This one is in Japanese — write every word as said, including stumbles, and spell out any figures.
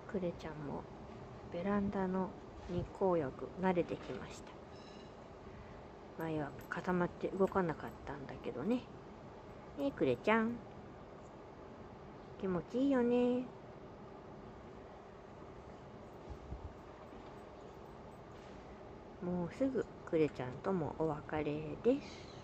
クレちゃんもベランダの日光浴慣れてきました。前は固まって動かなかったんだけどね。ねえクレちゃん、気持ちいいよね。もうすぐクレちゃんともお別れです。